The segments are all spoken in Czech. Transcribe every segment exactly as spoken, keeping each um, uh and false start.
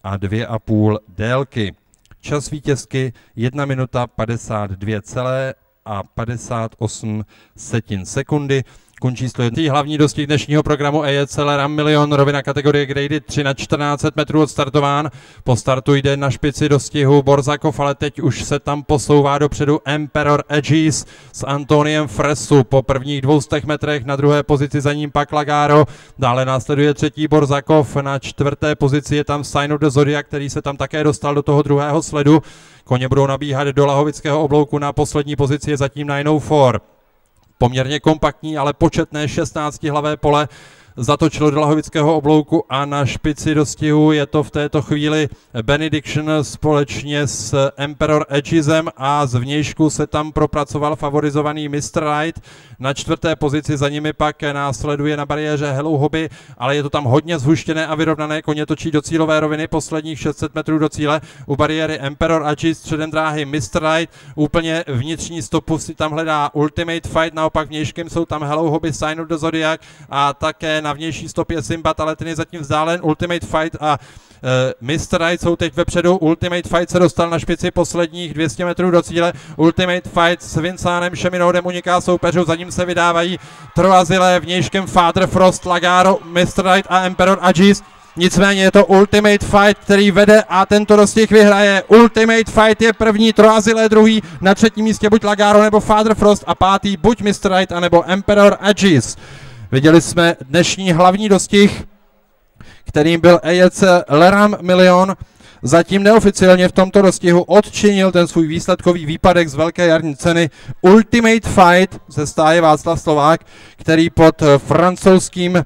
a dvě a půl délky. Čas vítězky jedna minuta padesát dvě celé a padesát osm setin sekundy. Končí stojí hlavní dostih dnešního programu E J C Leram Milion, rovina kategorie Grady tři na čtrnáct set metrů odstartován. Po startu jde na špici dostihu Borzakov, ale teď už se tam posouvá dopředu Emperor Edges s Antoniem Fresu po prvních dvoustech metrech, na druhé pozici za ním pak Lagaro, dále následuje třetí Borzakov, na čtvrté pozici je tam Sign of the Zodiac, který se tam také dostal do toho druhého sledu. Koně budou nabíhat do Lahovického oblouku, na poslední pozici je zatím nine oh four. Poměrně kompaktní, ale početné šestnáctihlavé pole zatočilo do Lahovického oblouku a na špici dostihu je to v této chvíli Benediction společně s Emperor Edgesem a zvnějšku se tam propracoval favorizovaný mister Right. Na čtvrté pozici za nimi pak následuje na bariéře Hello Hobby, ale je to tam hodně zhuštěné a vyrovnané, koně točí do cílové roviny, posledních šest set metrů do cíle, u bariéry Emperor Edges, středem dráhy mister Right, úplně vnitřní stopu si tam hledá Ultimate Fight, naopak vnějškem jsou tam Hello Hobby, Sign of the Zodiac a také na vnější stopě Simbat, ale ten je zatím vzdálen. Ultimate Fight a uh, mister Right jsou teď vepředu. Ultimate Fight se dostal na špici posledních dvě stě metrů do cíle. Ultimate Fight s Vinsánem Šeminoudem uniká soupeřů, za ním se vydávají Troazile, vnějškem Father Frost, Lagaro, mister Right a Emperor Edges. Nicméně je to Ultimate Fight, který vede a tento dostih vyhraje. Ultimate Fight je první, Troazile druhý, na třetím místě buď Lagaro nebo Father Frost a pátý buď mister Right anebo Emperor Edges. Viděli jsme dnešní hlavní dostih, kterým byl E J C Leram Milion. Zatím neoficiálně v tomto dostihu odčinil ten svůj výsledkový výpadek z velké jarní ceny Ultimate Fight ze stáje Václav Slovák, který pod francouzským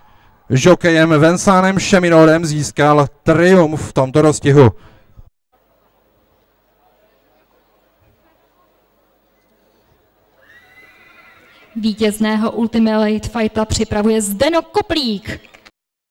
žokejem Vinsánem Šeminodem získal triumf v tomto dostihu. Vítězného Ultimate Fighta připravuje Zdeno Koplík.